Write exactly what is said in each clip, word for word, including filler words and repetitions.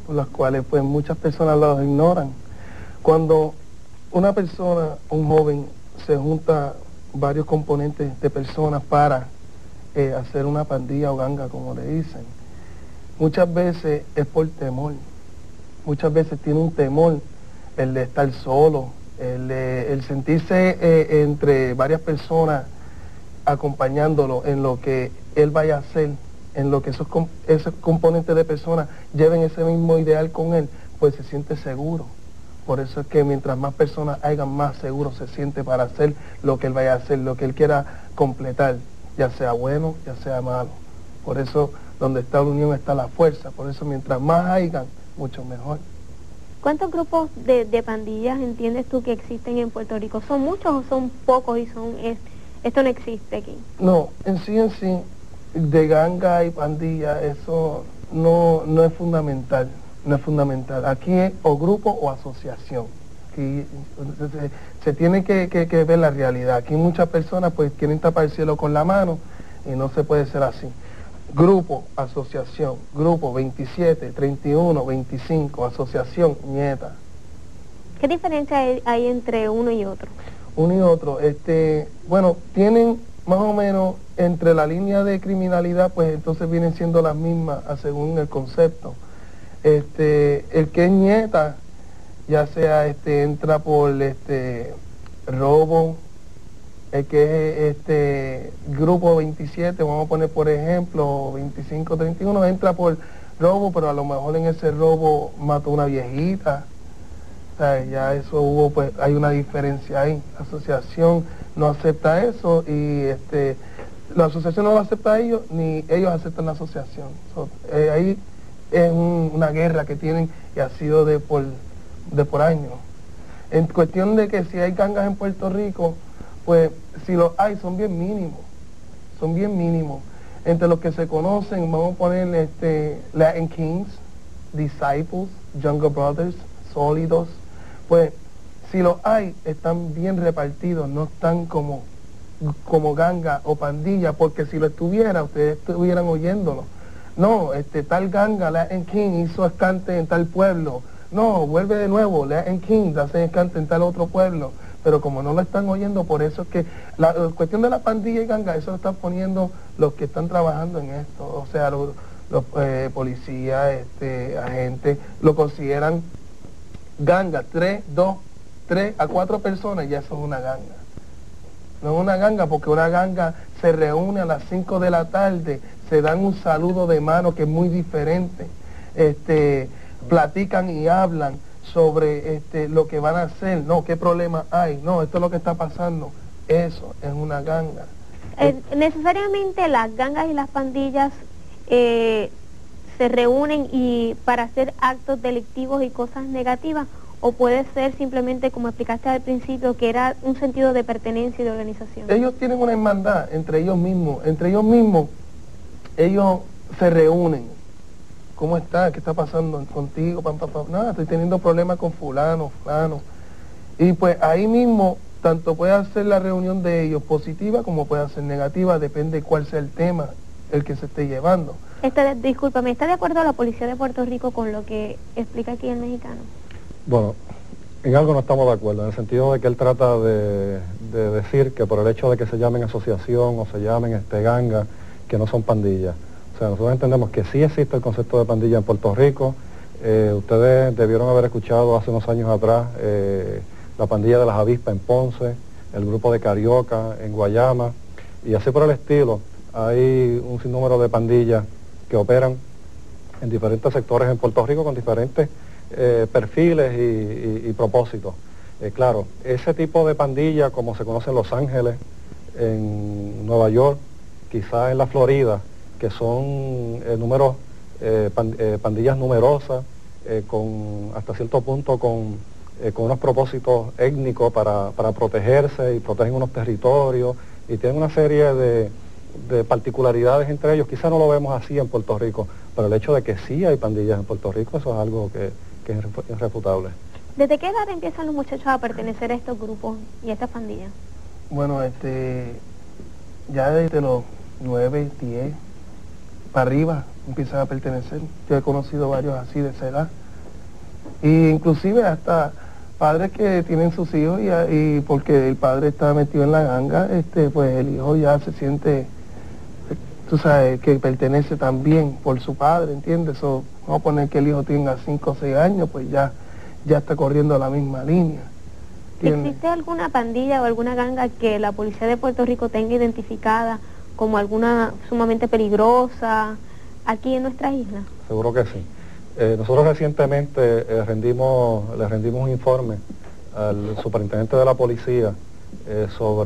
por las cuales pues muchas personas los ignoran. Cuando una persona, un joven, se junta varios componentes de personas para eh, hacer una pandilla o ganga, como le dicen, muchas veces es por temor, muchas veces tiene un temor, el de estar solo, el, de, el sentirse eh, entre varias personas acompañándolo en lo que él vaya a hacer, en lo que esos, esos componentes de personas lleven ese mismo ideal con él, pues se siente seguro. Por eso es que mientras más personas hagan, más seguro se siente para hacer lo que él vaya a hacer, lo que él quiera completar, ya sea bueno, ya sea malo. Por eso, donde está la unión está la fuerza. Por eso, mientras más hagan, mucho mejor. ¿Cuántos grupos de, de pandillas entiendes tú que existen en Puerto Rico? ¿Son muchos o son pocos y son es, esto no existe aquí? No, en sí en sí, de ganga y pandilla, eso no, no es fundamental, no es fundamental. Aquí es o grupo o asociación. Aquí se, se tiene que, que, que ver la realidad. Aquí muchas personas pues quieren tapar el cielo con la mano y no se puede ser así. Grupo, asociación, grupo veintisiete, treinta y uno, veinticinco, asociación, nieta. ¿Qué diferencia hay, hay entre uno y otro? Uno y otro, este, bueno, tienen más o menos entre la línea de criminalidad, pues entonces vienen siendo las mismas según el concepto. Este, el que es nieta, ya sea este, entra por este robo, el que es este grupo veintisiete, vamos a poner por ejemplo, veinticinco, treinta y uno, entra por robo, pero a lo mejor en ese robo mató una viejita. O sea, ya eso hubo, pues hay una diferencia ahí. La asociación no acepta eso y este la asociación no lo acepta a ellos, ni ellos aceptan la asociación. So, eh, ahí es un, una guerra que tienen y ha sido de por, de por años. En cuestión de que si hay gangas en Puerto Rico, pues si los hay son bien mínimos, son bien mínimos. Entre los que se conocen, vamos a poner este, Latin Kings, Disciples, Younger Brothers, Sólidos, pues si los hay, están bien repartidos, no están como, como ganga o pandilla, porque si lo estuviera, ustedes estuvieran oyéndolo. No, este tal ganga, Latin King, hizo escante en tal pueblo. No, vuelve de nuevo, Latin King, hace escante en tal otro pueblo. Pero como no lo están oyendo, por eso es que la, la cuestión de la pandilla y ganga, eso lo están poniendo los que están trabajando en esto. O sea, los, los eh, policías, este, agentes, lo consideran ganga, tres, dos, tres a cuatro personas, ya eso es una ganga. No es una ganga porque una ganga se reúne a las cinco de la tarde, se dan un saludo de mano que es muy diferente, este, platican y hablan sobre este, lo que van a hacer, no, qué problema hay, no, esto es lo que está pasando, eso es una ganga. Eh, necesariamente las gangas y las pandillas eh, se reúnen y para hacer actos delictivos y cosas negativas, o puede ser simplemente, como explicaste al principio, que era un sentido de pertenencia y de organización. Ellos tienen una hermandad entre ellos mismos, entre ellos mismos, ellos se reúnen. ¿Cómo está? ¿Qué está pasando contigo? Pam, pam, pam. Nada, estoy teniendo problemas con fulano, fulano. Y pues ahí mismo, tanto puede ser la reunión de ellos positiva como puede ser negativa, depende cuál sea el tema, el que se esté llevando. Este, discúlpame, ¿está de acuerdo la Policía de Puerto Rico con lo que explica aquí el mexicano? Bueno, en algo no estamos de acuerdo, en el sentido de que él trata de, de decir que por el hecho de que se llamen asociación o se llamen este, ganga, que no son pandillas. O sea, nosotros entendemos que sí existe el concepto de pandilla en Puerto Rico. Eh, ustedes debieron haber escuchado hace unos años atrás eh, la pandilla de las avispas en Ponce, el grupo de Carioca en Guayama, y así por el estilo. Hay un sinnúmero de pandillas que operan en diferentes sectores en Puerto Rico con diferentes eh, perfiles y, y, y propósitos. Eh, claro, ese tipo de pandilla, como se conoce en Los Ángeles, en Nueva York, quizás en la Florida, que son eh, números, eh, pan, eh, pandillas numerosas, eh, con hasta cierto punto con, eh, con unos propósitos étnicos para, para protegerse y protegen unos territorios y tienen una serie de, de particularidades entre ellos. Quizás no lo vemos así en Puerto Rico, pero el hecho de que sí hay pandillas en Puerto Rico, eso es algo que, que es irrefutable. ¿Desde qué edad empiezan los muchachos a pertenecer a estos grupos y a estas pandillas? Bueno, este, ya desde los nueve, diez, para arriba empiezan a pertenecer. Yo he conocido varios así de esa edad. Y inclusive hasta padres que tienen sus hijos y, y porque el padre está metido en la ganga, este, pues el hijo ya se siente, tú sabes, que pertenece también por su padre, ¿entiendes? So, vamos a poner que el hijo tenga cinco o seis años, pues ya, ya está corriendo la misma línea. ¿Entiendes? ¿Existe alguna pandilla o alguna ganga que la policía de Puerto Rico tenga identificada como alguna sumamente peligrosa aquí en nuestra isla? Seguro que sí. Eh, nosotros recientemente eh, rendimos, le rendimos un informe al superintendente de la policía eh,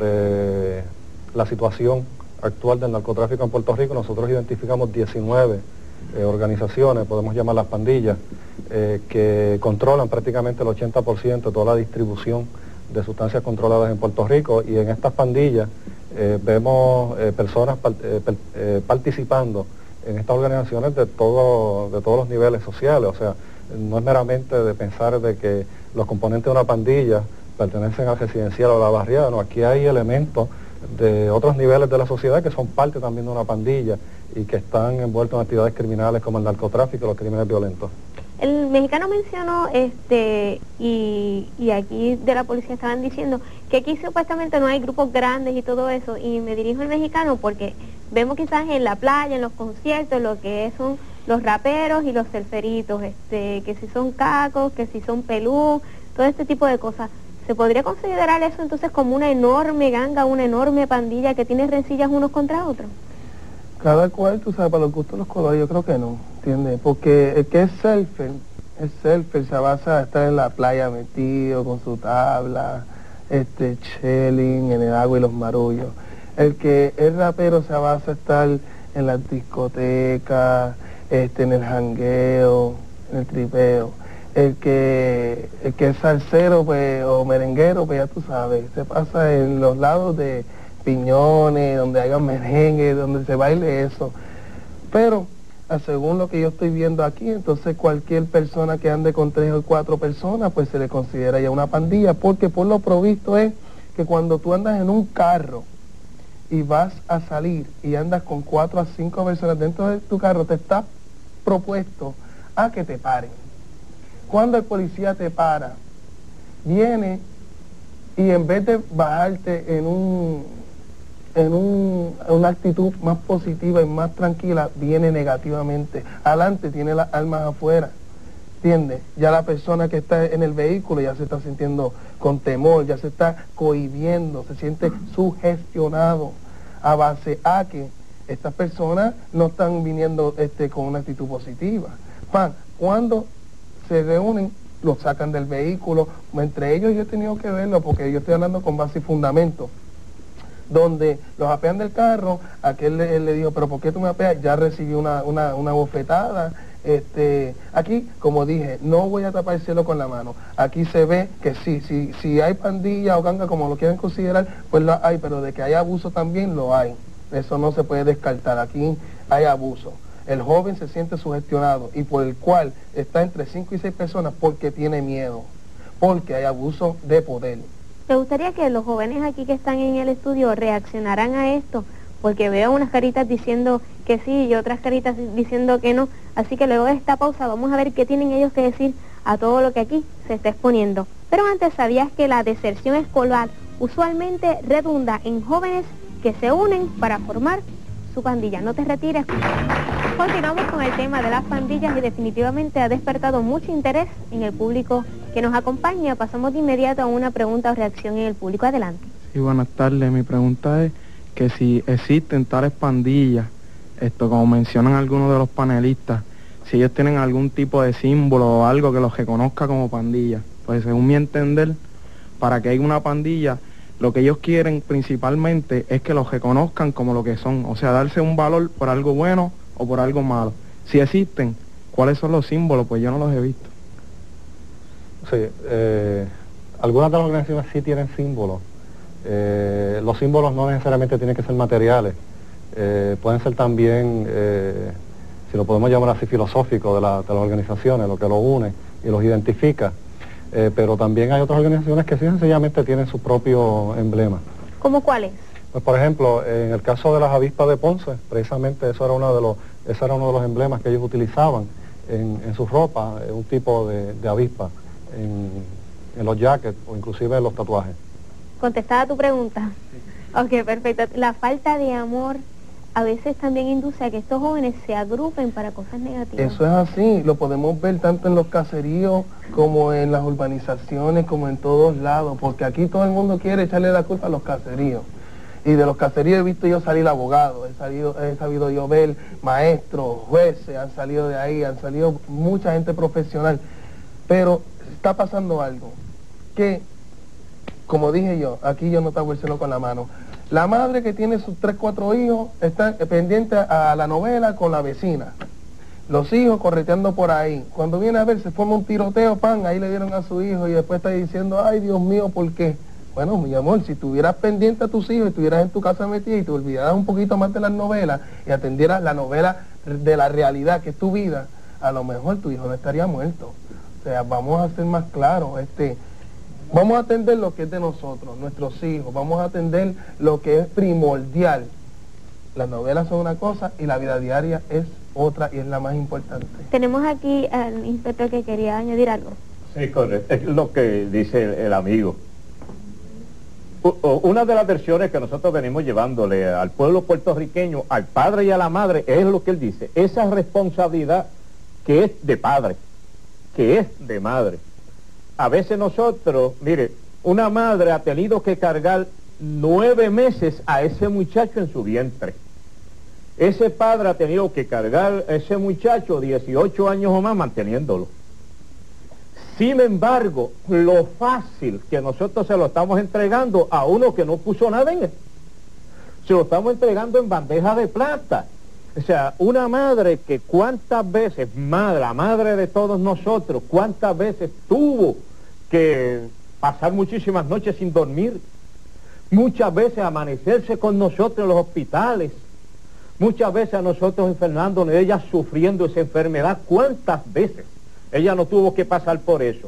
sobre la situación actual del narcotráfico en Puerto Rico. Nosotros identificamos diecinueve eh, organizaciones, podemos llamarlas pandillas, eh, que controlan prácticamente el ochenta por ciento de toda la distribución de sustancias controladas en Puerto Rico, y en estas pandillas eh, vemos eh, personas part eh, eh, participando en estas organizaciones de, todo, de todos los niveles sociales. O sea, no es meramente de pensar de que los componentes de una pandilla pertenecen al residencial o a la barriada, no, aquí hay elementos de otros niveles de la sociedad que son parte también de una pandilla y que están envueltos en actividades criminales como el narcotráfico y los crímenes violentos. El mexicano mencionó, este, y, y aquí de la policía estaban diciendo que aquí supuestamente no hay grupos grandes y todo eso, y me dirijo al mexicano porque vemos quizás en la playa, en los conciertos, lo que son los raperos y los surferitos, este, que si son cacos, que si son pelú, todo este tipo de cosas. ¿Se podría considerar eso entonces como una enorme ganga, una enorme pandilla que tiene rencillas unos contra otros? Cada cual, tú sabes, para los gustos los colores, yo creo que no, ¿entiendes? Porque el que es surfer, el surfer se basa en estar en la playa metido con su tabla, este, chilling en el agua y los marullos. El que es rapero se basa en estar en las discotecas, este, en el jangueo, en el tripeo. El que, el que es salsero, pues, o merenguero, pues ya tú sabes, se pasa en los lados de piñones, donde hagan merengue, donde se baile eso. Pero, según lo que yo estoy viendo aquí, entonces cualquier persona que ande con tres o cuatro personas, pues se le considera ya una pandilla, porque por lo provisto es que cuando tú andas en un carro y vas a salir y andas con cuatro a cinco personas dentro de tu carro, te está propuesto a que te paren. Cuando el policía te para, viene y en vez de bajarte en un en un, una actitud más positiva y más tranquila, viene negativamente. Adelante tiene las armas afuera, ¿entiendes? Ya la persona que está en el vehículo ya se está sintiendo con temor, ya se está cohibiendo, se siente sugestionado a base a que estas personas no están viniendo este, con una actitud positiva. Man, cuando se reúnen, los sacan del vehículo, entre ellos yo he tenido que verlo porque yo estoy hablando con base y fundamento, donde los apean del carro, aquel le, le dijo, pero ¿por qué tú me apeas? Ya recibí una, una, una bofetada. Este, aquí, como dije, no voy a tapar el cielo con la mano. Aquí se ve que sí, si, si hay pandilla o ganga, como lo quieran considerar, pues lo hay, pero de que hay abuso también lo hay. Eso no se puede descartar, aquí hay abuso. El joven se siente sugestionado y por el cual está entre cinco y seis personas porque tiene miedo, porque hay abuso de poder. ¿Te gustaría que los jóvenes aquí que están en el estudio reaccionaran a esto? Porque veo unas caritas diciendo que sí y otras caritas diciendo que no. Así que luego de esta pausa vamos a ver qué tienen ellos que decir a todo lo que aquí se está exponiendo. Pero antes, ¿sabías que la deserción escolar usualmente redunda en jóvenes que se unen para formar su pandilla? No te retires. Continuamos con el tema de las pandillas y definitivamente ha despertado mucho interés en el público que nos acompaña. Pasamos de inmediato a una pregunta o reacción en el público. Adelante. Sí, buenas tardes. Mi pregunta es que si existen tales pandillas, esto como mencionan algunos de los panelistas, si ellos tienen algún tipo de símbolo o algo que los reconozca como pandilla. Pues según mi entender, para que haya una pandilla, lo que ellos quieren principalmente es que los reconozcan como lo que son, o sea, darse un valor por algo bueno o por algo malo. Si existen, ¿cuáles son los símbolos? Pues yo no los he visto. Sí, eh, algunas de las organizaciones sí tienen símbolos. Eh, los símbolos no necesariamente tienen que ser materiales, eh, pueden ser también, eh, si lo podemos llamar así, filosóficos de, la, de las organizaciones, lo que los une y los identifica. Eh, pero también hay otras organizaciones que sí sencillamente tienen su propio emblema. ¿Cómo cuáles? Pues por ejemplo, en el caso de las avispas de Ponce, precisamente eso era uno de los, Ese era uno de los emblemas que ellos utilizaban en, en su ropa, un tipo de, de avispa, en, en los jackets o inclusive en los tatuajes. ¿Contestada tu pregunta? Sí. Ok, perfecto. La falta de amor a veces también induce a que estos jóvenes se agrupen para cosas negativas. Eso es así, lo podemos ver tanto en los caseríos como en las urbanizaciones, como en todos lados, porque aquí todo el mundo quiere echarle la culpa a los caseríos. Y de los caseríos he visto yo salir abogados, he, salido, he sabido yo ver maestros, jueces, han salido de ahí, han salido mucha gente profesional. Pero está pasando algo, que, como dije yo, aquí yo no tapo el cielo con la mano. La madre que tiene sus tres, cuatro hijos está pendiente a la novela con la vecina. Los hijos correteando por ahí. Cuando viene a ver, se forma un tiroteo, pan, ahí le dieron a su hijo y después está diciendo, ay Dios mío, ¿por qué? Bueno, mi amor, si estuvieras pendiente a tus hijos, estuvieras en tu casa metida y te olvidaras un poquito más de las novelas y atendieras la novela de la realidad que es tu vida, a lo mejor tu hijo no estaría muerto. O sea, vamos a ser más claros, este... Vamos a atender lo que es de nosotros, nuestros hijos, vamos a atender lo que es primordial. Las novelas son una cosa y la vida diaria es otra y es la más importante. Tenemos aquí al inspector que quería añadir algo. Sí, correcto. Es lo que dice el, el amigo. Una de las versiones que nosotros venimos llevándole al pueblo puertorriqueño, al padre y a la madre, es lo que él dice. Esa responsabilidad que es de padre, que es de madre. A veces nosotros, mire, una madre ha tenido que cargar nueve meses a ese muchacho en su vientre. Ese padre ha tenido que cargar a ese muchacho dieciocho años o más manteniéndolo. Sin embargo, lo fácil que nosotros se lo estamos entregando a uno que no puso nada en él, se lo estamos entregando en bandeja de plata. O sea, una madre que cuántas veces, madre, la madre de todos nosotros, cuántas veces tuvo que pasar muchísimas noches sin dormir, muchas veces amanecerse con nosotros en los hospitales, muchas veces a nosotros enfermándonos, ella sufriendo esa enfermedad, cuántas veces ella no tuvo que pasar por eso.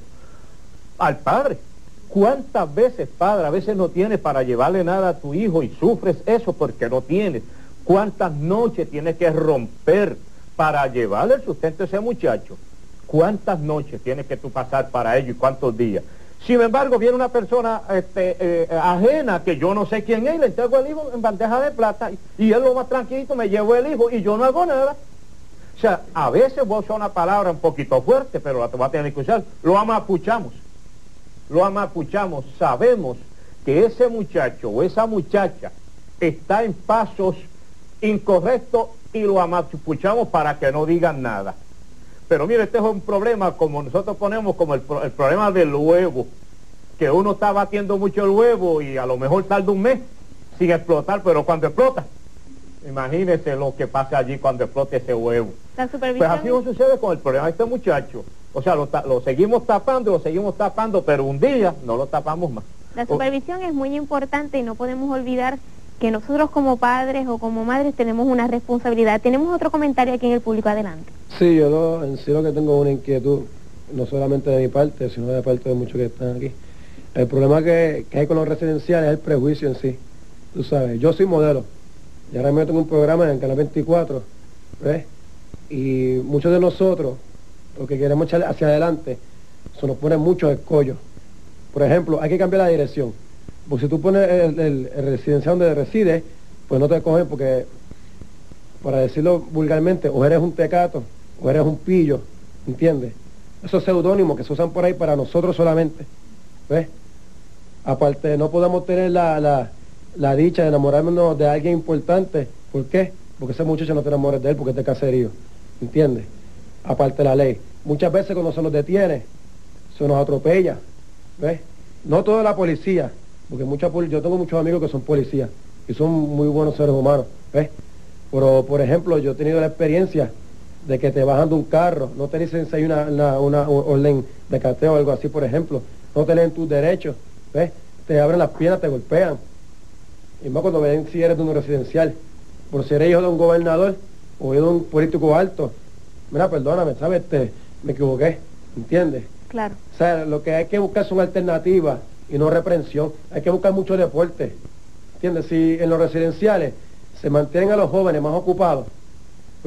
Al padre, cuántas veces, padre, a veces no tienes para llevarle nada a tu hijo y sufres eso porque no tienes. ¿Cuántas noches tienes que romper para llevarle el sustento a ese muchacho? ¿Cuántas noches tienes que tú pasar para ello y cuántos días? Sin embargo, viene una persona este, eh, ajena, que yo no sé quién es, y le entrego el hijo en bandeja de plata, y, y él lo más tranquilito, me llevo el hijo y yo no hago nada. O sea, a veces voy a usar una palabra un poquito fuerte, pero la te voy a tener que usar. Lo amapuchamos. Lo amapuchamos. Sabemos que ese muchacho o esa muchacha está en pasos incorrecto y lo amapuchamos para que no digan nada. Pero mire, este es un problema como nosotros ponemos como el, el problema del huevo, que uno está batiendo mucho el huevo y a lo mejor tarda un mes sin explotar, pero cuando explota, imagínese lo que pasa allí cuando explote ese huevo. La supervisión... Pues así no sucede con el problema de este muchacho. O sea, lo, lo seguimos tapando, lo seguimos tapando, pero un día no lo tapamos más. La supervisión o... es muy importante y no podemos olvidar que nosotros como padres o como madres tenemos una responsabilidad. Tenemos otro comentario aquí en el público, adelante. Sí, yo lo, en sí lo que tengo una inquietud, no solamente de mi parte, sino de parte de muchos que están aquí. El problema que, que hay con los residenciales es el prejuicio en sí. Tú sabes, yo soy modelo, y ahora me tengo un programa en el Canal veinticuatro, ¿ves? Y muchos de nosotros, lo que queremos echar hacia adelante, se nos ponen muchos escollos. Por ejemplo, hay que cambiar la dirección. Porque si tú pones el, el, el residencial donde resides, pues no te cogen porque, para decirlo vulgarmente, o eres un tecato, o eres un pillo, ¿entiendes? Esos seudónimos que se usan por ahí para nosotros solamente, ¿ves? Aparte, no podemos tener la, la, la dicha de enamorarnos de alguien importante. ¿Por qué? Porque ese muchacho no te enamores de él porque es de caserío, ¿entiendes? Aparte de la ley. Muchas veces cuando se nos detiene, se nos atropella, ¿ves? No toda la policía, porque mucha, yo tengo muchos amigos que son policías y son muy buenos seres humanos, ¿ves? Pero, por ejemplo, yo he tenido la experiencia de que te bajan de un carro, no te dicen si hay una, una, una orden de cateo o algo así, por ejemplo, no te leen tus derechos, ¿ves? Te abren las piernas, te golpean. Y más cuando ven si eres de un residencial, por si eres hijo de un gobernador o hijo de un político alto, mira, perdóname, ¿sabes? Te, me equivoqué, ¿entiendes? Claro. O sea, lo que hay que buscar son alternativas y no reprensión. Hay que buscar mucho deporte, ¿entiendes? Si en los residenciales se mantienen a los jóvenes más ocupados, ¿ves?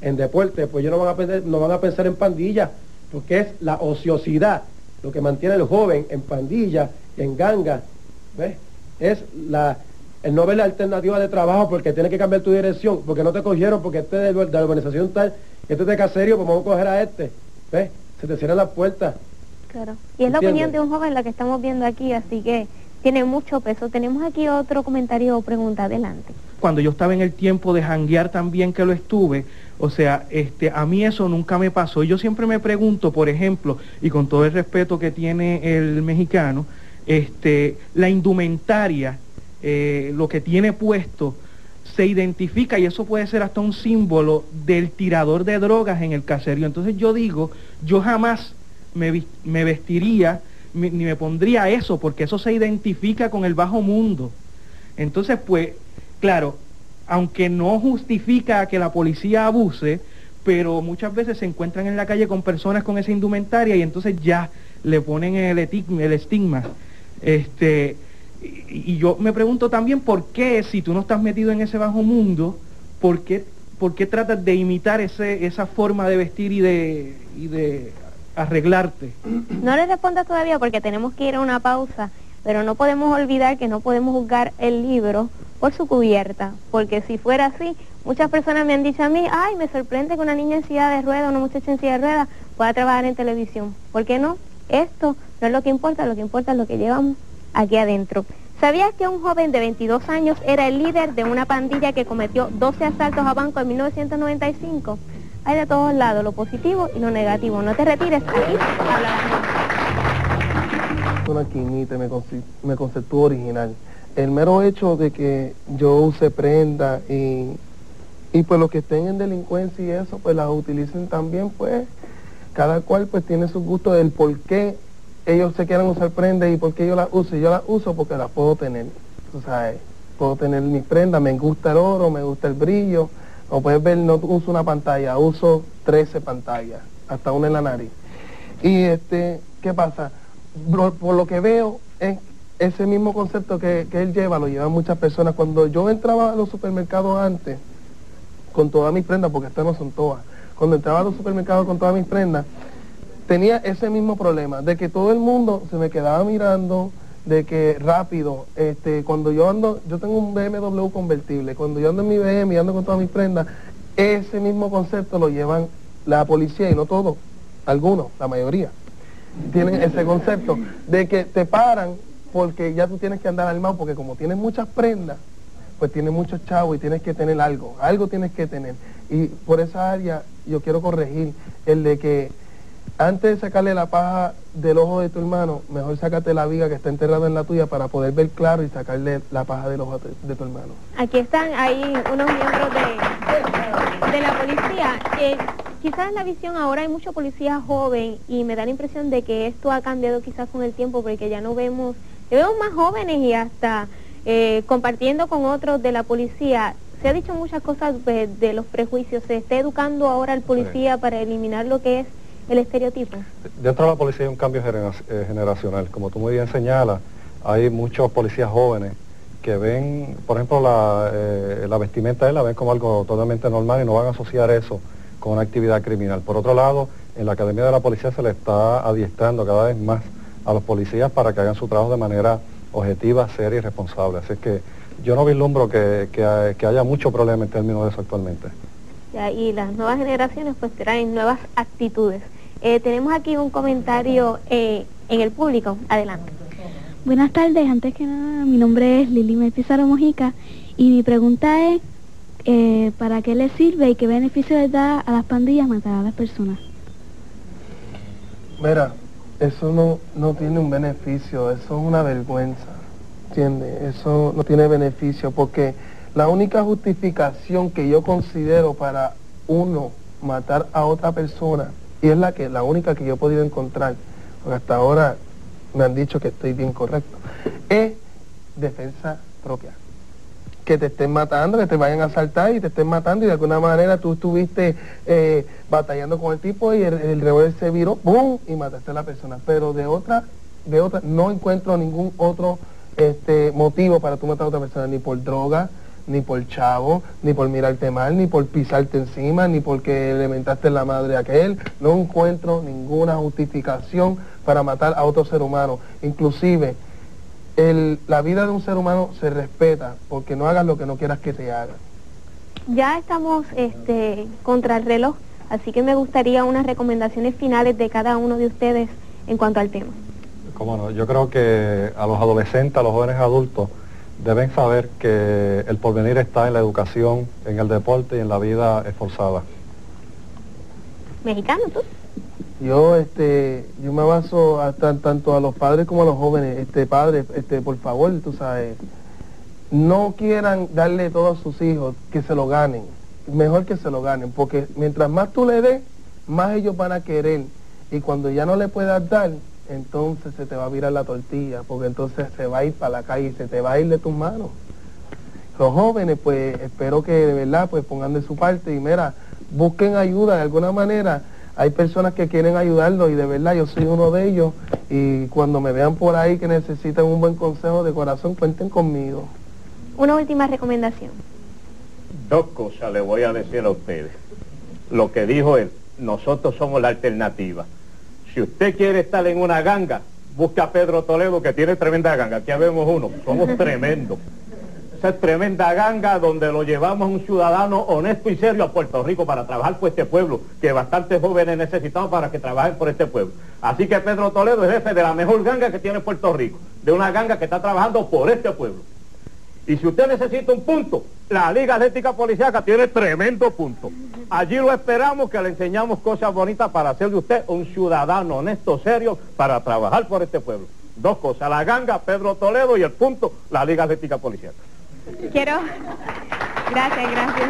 en deporte, pues ellos no van a pensar, no van a pensar en pandillas, porque es la ociosidad lo que mantiene al joven en pandillas, en gangas, ¿ves? Es la, el no ver la alternativa de trabajo porque tienes que cambiar tu dirección, porque no te cogieron, porque este es de, de la urbanización tal, este es de caserío, pues vamos a coger a este, ¿ves? Se te cierran las puertas. Claro, y es la opinión de un joven la que estamos viendo aquí, así que tiene mucho peso. Tenemos aquí otro comentario o pregunta, adelante. Cuando yo estaba en el tiempo de janguear también que lo estuve, o sea, este, a mí eso nunca me pasó. Yo siempre me pregunto, por ejemplo, y con todo el respeto que tiene el mexicano, este, la indumentaria, eh, lo que tiene puesto, se identifica, y eso puede ser hasta un símbolo del tirador de drogas en el caserío. Entonces yo digo, yo jamás me, me vestiría, me, ni me pondría eso, porque eso se identifica con el bajo mundo. Entonces, pues, claro, aunque no justifica que la policía abuse, pero muchas veces se encuentran en la calle con personas con esa indumentaria y entonces ya le ponen el, etigma, el estigma. Este, y, y yo me pregunto también por qué, si tú no estás metido en ese bajo mundo, ¿por qué, por qué tratas de imitar ese, esa forma de vestir y de, y de arreglarte? No le respondas todavía porque tenemos que ir a una pausa, pero no podemos olvidar que no podemos juzgar el libro por su cubierta, porque si fuera así, muchas personas me han dicho a mí, ay, me sorprende que una niña en silla de ruedas, una muchacha en silla de ruedas pueda trabajar en televisión. ¿Por qué no? Esto no es lo que importa, lo que importa es lo que llevamos aquí adentro. ¿Sabías que un joven de veintidós años era el líder de una pandilla que cometió doce asaltos a banco en mil novecientos noventa y cinco? Hay de todos lados, lo positivo y lo negativo. No te retires, aquí hablaremos. Una quinita, me, me conceptúo original. El mero hecho de que yo use prenda y, y pues los que estén en delincuencia y eso, pues las utilicen también, pues cada cual pues tiene su gusto del por qué ellos se quieran usar prendas y por qué yo las uso. Yo las uso porque las puedo tener, tú sabes, puedo tener mis prendas, me gusta el oro, me gusta el brillo, o puedes ver, no uso una pantalla, uso trece pantallas, hasta una en la nariz. Y este, ¿qué pasa? Por, por lo que veo, es ese mismo concepto que, que él lleva, lo llevan muchas personas. Cuando yo entraba a los supermercados antes, con todas mis prendas, porque estas no son todas, cuando entraba a los supermercados con todas mis prendas, tenía ese mismo problema, de que todo el mundo se me quedaba mirando, de que rápido, este, cuando yo ando, yo tengo un B M W convertible, cuando yo ando en mi B M y ando con todas mis prendas, ese mismo concepto lo llevan la policía, y no todos, algunos, la mayoría, tienen ese concepto de que te paran porque ya tú tienes que andar armado, porque como tienes muchas prendas, pues tienes muchos chavos y tienes que tener algo, algo tienes que tener. Y por esa área yo quiero corregir el de que antes de sacarle la paja del ojo de tu hermano, mejor sácate la viga que está enterrada en la tuya para poder ver claro y sacarle la paja del ojo de, de tu hermano. Aquí están ahí unos miembros de, de la policía. Eh, quizás en la visión ahora hay mucho policía joven y me da la impresión de que esto ha cambiado quizás con el tiempo, porque ya no vemos, ya vemos más jóvenes y hasta eh, compartiendo con otros de la policía. Se ha dicho muchas cosas de, de los prejuicios. Se está educando ahora al policía sí. para eliminar lo que es el estereotipo. Dentro de la policía hay un cambio genera eh, generacional. Como tú muy bien señalas, hay muchos policías jóvenes que ven, por ejemplo, la, eh, la vestimenta de él la ven como algo totalmente normal y no van a asociar eso con una actividad criminal. Por otro lado, en la Academia de la Policía se le está adiestrando cada vez más a los policías para que hagan su trabajo de manera objetiva, seria y responsable. Así que yo no vislumbro que, que, que haya mucho problema en términos de eso actualmente. Ya, y las nuevas generaciones pues traen nuevas actitudes. Eh, tenemos aquí un comentario eh, en el público. Adelante. Buenas tardes, antes que nada, mi nombre es Lili Pizarro Mojica y mi pregunta es eh, ¿para qué le sirve y qué beneficio le da a las pandillas matar a las personas? Mira, eso no, no tiene un beneficio, eso es una vergüenza, ¿entiendes? Eso no tiene beneficio porque la única justificación que yo considero para uno matar a otra persona, y es la que la única que yo he podido encontrar, porque hasta ahora me han dicho que estoy bien correcto, es defensa propia. Que te estén matando, que te vayan a asaltar y te estén matando y de alguna manera tú estuviste eh, batallando con el tipo y el, el revólver se viró, ¡bum!, y mataste a la persona. Pero de otra, de otra, no encuentro ningún otro este, motivo para tú matar a otra persona, ni por droga, ni por chavo, ni por mirarte mal, ni por pisarte encima, ni porque le mentaste la madre a aquel. No encuentro ninguna justificación para matar a otro ser humano. Inclusive, el, la vida de un ser humano se respeta, porque no hagas lo que no quieras que te hagan. Ya estamos este, contra el reloj, así que me gustaría unas recomendaciones finales de cada uno de ustedes en cuanto al tema. Cómo no, yo creo que a los adolescentes, a los jóvenes adultos, deben saber que el porvenir está en la educación, en el deporte y en la vida esforzada. ¿Mexicano tú? Yo, este, yo me baso hasta, tanto a los padres como a los jóvenes. Este, padres, este, por favor, tú sabes, no quieran darle todo a sus hijos, que se lo ganen. Mejor que se lo ganen, porque mientras más tú le des, más ellos van a querer. Y cuando ya no le puedas dar, entonces se te va a virar la tortilla, porque entonces se va a ir para la calle y se te va a ir de tus manos. Los jóvenes, pues, espero que de verdad, pues, pongan de su parte y, mira, busquen ayuda de alguna manera. Hay personas que quieren ayudarlos y de verdad yo soy uno de ellos, y cuando me vean por ahí que necesitan un buen consejo de corazón, cuenten conmigo. Una última recomendación. Dos cosas le voy a decir a ustedes. Lo que dijo él, nosotros somos la alternativa. Si usted quiere estar en una ganga, busque a Pedro Toledo, que tiene tremenda ganga. Aquí vemos uno, somos tremendos. Esa es tremenda ganga donde lo llevamos a un ciudadano honesto y serio a Puerto Rico para trabajar por este pueblo, que bastantes jóvenes necesitamos para que trabajen por este pueblo. Así que Pedro Toledo es jefe de la mejor ganga que tiene Puerto Rico, de una ganga que está trabajando por este pueblo. Y si usted necesita un punto, la Liga Atlética Policíaca tiene tremendo punto. Allí lo esperamos, que le enseñamos cosas bonitas para hacer de usted un ciudadano honesto, serio, para trabajar por este pueblo. Dos cosas, la ganga, Pedro Toledo, y el punto, la Liga Atlética Policíaca. Quiero, gracias, gracias.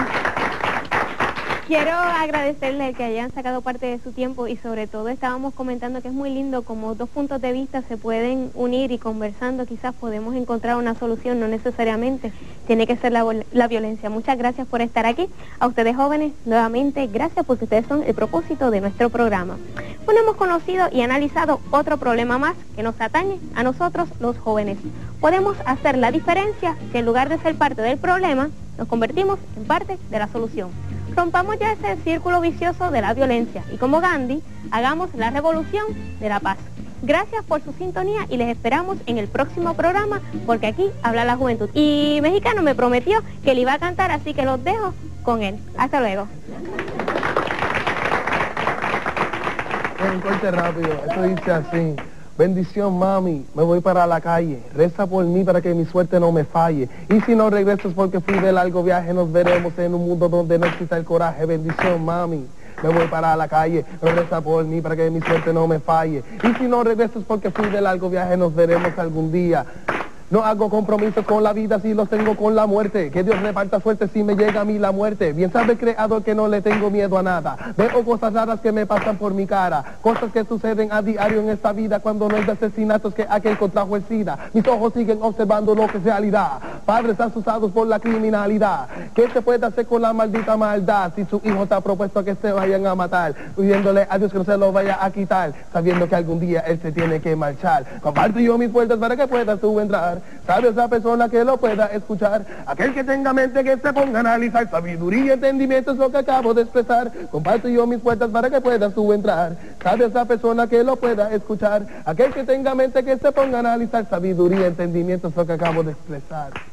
Quiero agradecerle que hayan sacado parte de su tiempo y sobre todo estábamos comentando que es muy lindo como dos puntos de vista se pueden unir y conversando quizás podemos encontrar una solución, no necesariamente tiene que ser la, la violencia. Muchas gracias por estar aquí. A ustedes jóvenes, nuevamente, gracias porque ustedes son el propósito de nuestro programa. Bueno, hemos conocido y analizado otro problema más que nos atañe a nosotros los jóvenes. Podemos hacer la diferencia si en lugar de ser parte del problema, nos convertimos en parte de la solución. Rompamos ya ese círculo vicioso de la violencia y como Gandhi, hagamos la revolución de la paz. Gracias por su sintonía y les esperamos en el próximo programa porque aquí habla la juventud. Y Mexicano me prometió que le iba a cantar, así que los dejo con él. Hasta luego. Un corte rápido, esto dice así. Bendición, mami, me voy para la calle, reza por mí para que mi suerte no me falle, y si no regreso es porque fui de largo viaje, nos veremos en un mundo donde no exista el coraje. Bendición, mami, me voy para la calle, reza por mí para que mi suerte no me falle, y si no regreso es porque fui de largo viaje, nos veremos algún día. No hago compromisos con la vida si los tengo con la muerte. Que Dios reparta suerte si me llega a mí la muerte. Bien sabe el creador que no le tengo miedo a nada. Veo cosas raras que me pasan por mi cara. Cosas que suceden a diario en esta vida cuando no es de asesinatos que aquel contrajo el SIDA. Mis ojos siguen observando lo que es realidad. Padres asustados por la criminalidad. ¿Qué se puede hacer con la maldita maldad si su hijo está propuesto a que se vayan a matar? Pidiéndole a Dios que no se lo vaya a quitar, sabiendo que algún día él se tiene que marchar. Comparto yo mis puertas para que puedas tú entrar. Sabe esa persona que lo pueda escuchar, aquel que tenga mente que se ponga a analizar, sabiduría y entendimiento es lo que acabo de expresar. Comparto yo mis puertas para que puedas tú entrar. Sabe esa persona que lo pueda escuchar, aquel que tenga mente que se ponga a analizar, sabiduría y entendimiento es lo que acabo de expresar.